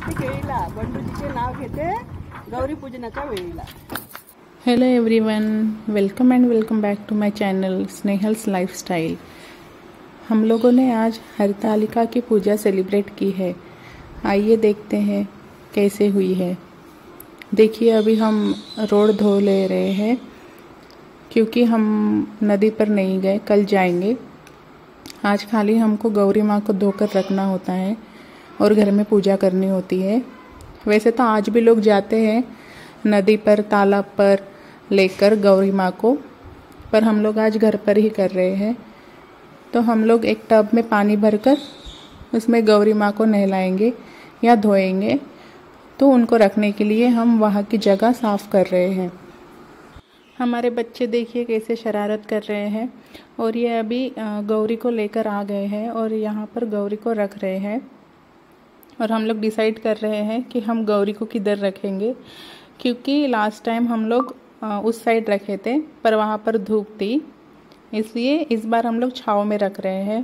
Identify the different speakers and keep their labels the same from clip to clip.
Speaker 1: प्रत्येक वेळेला बंडूजीचे नाव घेते गौरी पूजनाच्या वेळेला।
Speaker 2: Hello everyone, welcome and welcome back to my channel Snehal's lifestyle. हम लोगों ने आज हरतालिका की पूजा सेलिब्रेट की है। आइए देखते हैं कैसे हुई है। देखिए अभी हम रोड धो ले रहे हैं क्योंकि हम नदी पर नहीं गए, कल जाएंगे। आज खाली हमको गौरी माँ को धोकर रखना होता है और घर में पूजा करनी होती है। वैसे तो आज भी लोग जाते हैं नदी पर, तालाब पर लेकर गौरी माँ को, पर हम लोग आज घर पर ही कर रहे हैं। तो हम लोग एक टब में पानी भरकर उसमें गौरी माँ को नहलाएंगे या धोएंगे। तो उनको रखने के लिए हम वहाँ की जगह साफ़ कर रहे हैं। हमारे बच्चे देखिए कैसे शरारत कर रहे हैं। और ये अभी गौरी को लेकर आ गए हैं और यहाँ पर गौरी को रख रहे हैं। और हम लोग डिसाइड कर रहे हैं कि हम गौरी को किधर रखेंगे, क्योंकि लास्ट टाइम हम लोग उस साइड रखे थे पर वहाँ पर धूप थी, इसलिए इस बार हम लोग छाँव में रख रहे हैं।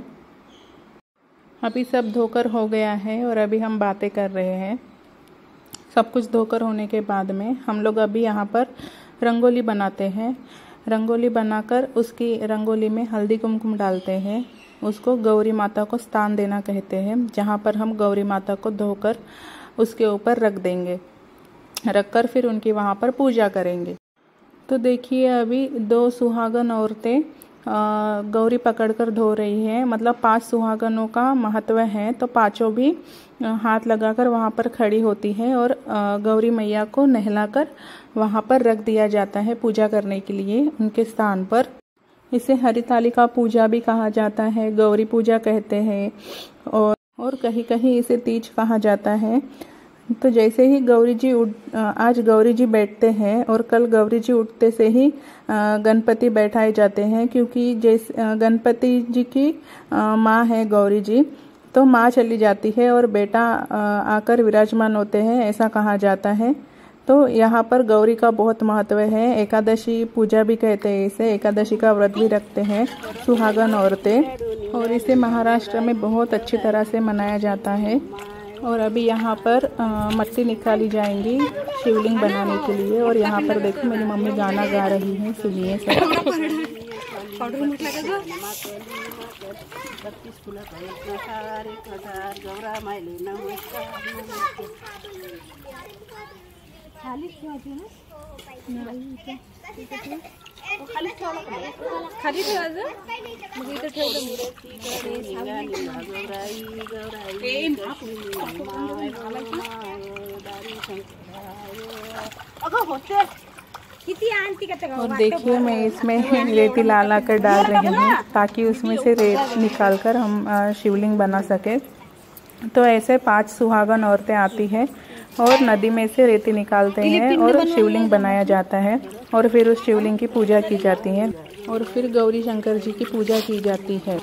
Speaker 2: अभी सब धोकर हो गया है और अभी हम बातें कर रहे हैं। सब कुछ धोकर होने के बाद में हम लोग अभी यहाँ पर रंगोली बनाते हैं। रंगोली बनाकर उसकी रंगोली में हल्दी कुमकुम डालते हैं। उसको गौरी माता को स्थान देना कहते हैं, जहाँ पर हम गौरी माता को धोकर उसके ऊपर रख देंगे। रखकर फिर उनकी वहाँ पर पूजा करेंगे। तो देखिए अभी 2 सुहागन औरतें गौरी पकड़कर धो रही हैं। मतलब 5 सुहागनों का महत्व है, तो पांचों भी हाथ लगाकर वहाँ पर खड़ी होती हैं और गौरी मैया को नहलाकर वहाँ पर रख दिया जाता है पूजा करने के लिए उनके स्थान पर। इसे हरितालिका पूजा भी कहा जाता है, गौरी पूजा कहते हैं और कहीं कहीं इसे तीज कहा जाता है। तो जैसे ही आज गौरी जी बैठते हैं और कल गौरी जी उठते से ही गणपति बैठाए जाते हैं, क्योंकि जैसे गणपति जी की माँ है गौरी जी, तो माँ चली जाती है और बेटा आकर विराजमान होते हैं, ऐसा कहा जाता है। तो यहाँ पर गौरी का बहुत महत्व है। एकादशी पूजा भी कहते हैं इसे, एकादशी का व्रत भी रखते हैं सुहागन औरतें, और इसे महाराष्ट्र में बहुत अच्छी तरह से मनाया जाता है। और अभी यहाँ पर मट्टी निकाली जाएंगी शिवलिंग बनाने के लिए। और यहाँ पर देखो मेरी मम्मी गाना गा रही है, सुनिए सब।
Speaker 3: खाली ठेवायचं मग इथं ठेवलं
Speaker 2: और देखिए मैं इसमें रेती ला कर डाल रही हूँ ताकि उसमें से रेत निकालकर हम शिवलिंग बना सके। तो ऐसे 5 सुहागन औरतें आती हैं और नदी में से रेती निकालते हैं और शिवलिंग बनाया जाता है। और फिर उस शिवलिंग की पूजा की जाती है और फिर गौरी शंकर जी की पूजा की जाती है।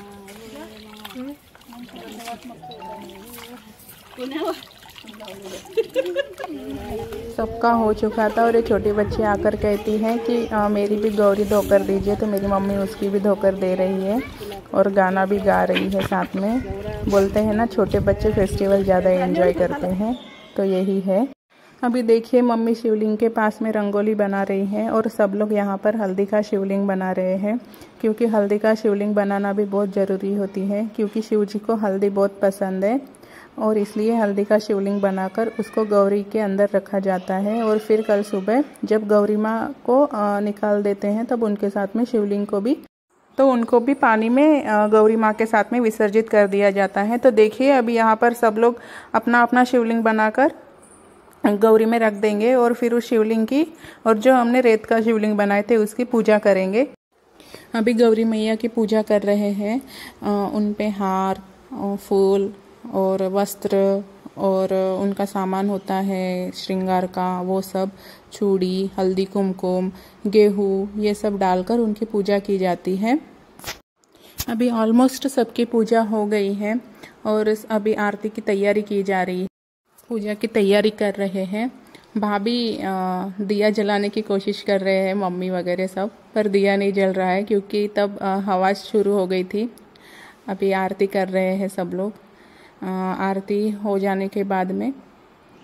Speaker 2: सबका हो चुका था और ये छोटी बच्ची आकर कहती है कि मेरी भी गौरी धोकर दीजिए। तो मेरी मम्मी उसकी भी धोकर दे रही है और गाना भी गा रही है साथ में। बोलते हैं ना छोटे बच्चे फेस्टिवल ज़्यादा एंजॉय करते हैं, तो यही है। अभी देखिए मम्मी शिवलिंग के पास में रंगोली बना रही हैं और सब लोग यहाँ पर हल्दी का शिवलिंग बना रहे हैं, क्योंकि हल्दी का शिवलिंग बनाना भी बहुत ज़रूरी होती है, क्योंकि शिव जी को हल्दी बहुत पसंद है। और इसलिए हल्दी का शिवलिंग बनाकर उसको गौरी के अंदर रखा जाता है। और फिर कल सुबह जब गौरी माँ को निकाल देते हैं तब उनके साथ में शिवलिंग को भी, तो उनको भी पानी में गौरी माँ के साथ में विसर्जित कर दिया जाता है। तो देखिए अभी यहाँ पर सब लोग अपना अपना शिवलिंग बनाकर गौरी में रख देंगे और फिर उस शिवलिंग की, और जो हमने रेत का शिवलिंग बनाए थे उसकी पूजा करेंगे। अभी गौरी मैया की पूजा कर रहे हैं। उन पे हार, फूल और वस्त्र और उनका सामान होता है श्रृंगार का, वो सब चूड़ी, हल्दी कुमकुम, गेहूँ, ये सब डालकर उनकी पूजा की जाती है। अभी ऑलमोस्ट सबकी पूजा हो गई है और अभी आरती की तैयारी की जा रही है। पूजा की तैयारी कर रहे हैं। भाभी दिया जलाने की कोशिश कर रहे हैं, मम्मी वगैरह सब, पर दिया नहीं जल रहा है क्योंकि तब हवा शुरू हो गई थी। अभी आरती कर रहे हैं सब लोग। आरती हो जाने के बाद में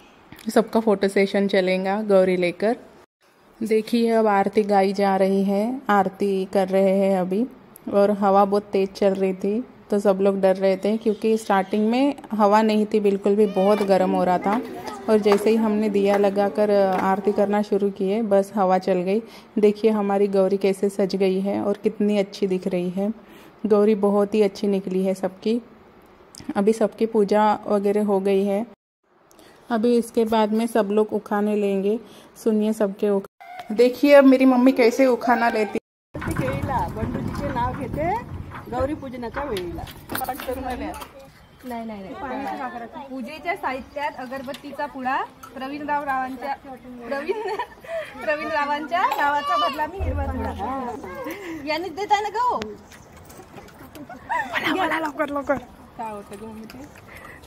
Speaker 2: सबका फोटो सेशन चलेगा गौरी लेकर। देखिए अब आरती गाई जा रही है, आरती कर रहे हैं अभी। और हवा बहुत तेज़ चल रही थी तो सब लोग डर रहे थे क्योंकि स्टार्टिंग में हवा नहीं थी बिल्कुल भी, बहुत गर्म हो रहा था। और जैसे ही हमने दिया लगाकर आरती करना शुरू किए बस हवा चल गई। देखिए हमारी गौरी कैसे सज गई है और कितनी अच्छी दिख रही है। गौरी बहुत ही अच्छी निकली है सबकी। अभी सबकी पूजा वगैरह हो गई है। अभी इसके बाद में सब लोग उखाने लेंगे। सुनिए सबके देखिए अब मेरी मम्मी कैसे उखाना लेती।
Speaker 1: वेळीला बंडूजीचे नाव घेते गौरी पूजनाच्या वेळीला.
Speaker 3: नाही पूजेच्या साहित्यात अगरबत्तीचा पुडा, प्रवीण रावांच्या नावाचा बदला मी हिरवा थोडा यांनी देताय ना गो.
Speaker 2: लवकर काय होतं ग मम्मी ते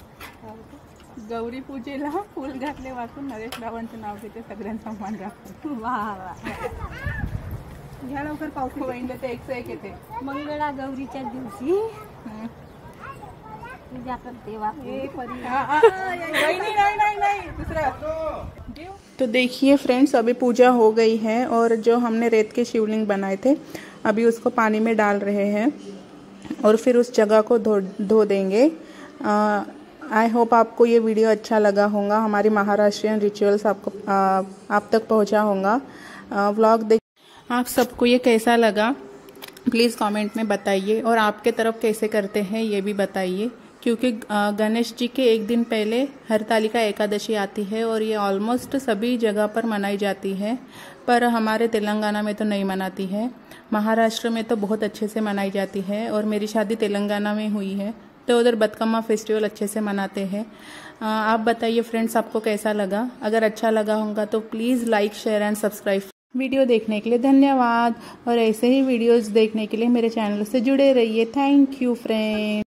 Speaker 2: गौरी पूजेला फुल घातले वाचून नरेश रावांचं नाव घेते, सगळ्यांचा मान राखतो.
Speaker 3: वा
Speaker 1: घ्या लवकर पावसी
Speaker 2: वहिनी ते 101 येते.
Speaker 3: मंगळा गौरीच्या दिवशी पूजा करते
Speaker 2: तो देखिए फ्रेंड्स अभी पूजा हो गई है और जो हमने रेत के शिवलिंग बनाए थे अभी उसको पानी में डाल रहे हैं और फिर उस जगह को धो देंगे। आई होप आपको ये वीडियो अच्छा लगा होगा। हमारी महाराष्ट्रियन रिचुअल्स आपको आप तक पहुंचा होगा। व्लॉग देख आप सबको ये कैसा लगा प्लीज़ कमेंट में बताइए और आपके तरफ कैसे करते हैं ये भी बताइए, क्योंकि गणेश जी के एक दिन पहले हरतालिका एकादशी आती है और ये ऑलमोस्ट सभी जगह पर मनाई जाती है, पर हमारे तेलंगाना में तो नहीं मनाती है। महाराष्ट्र में तो बहुत अच्छे से मनाई जाती है और मेरी शादी तेलंगाना में हुई है तो उधर बतकम्मा फेस्टिवल अच्छे से मनाते हैं। आप बताइए फ्रेंड्स आपको कैसा लगा। अगर अच्छा लगा होगा तो please like share and subscribe. Video देखने के लिए धन्यवाद और ऐसे ही वीडियोस देखने के लिए मेरे चैनल से जुड़े रहिए। Thank you friends.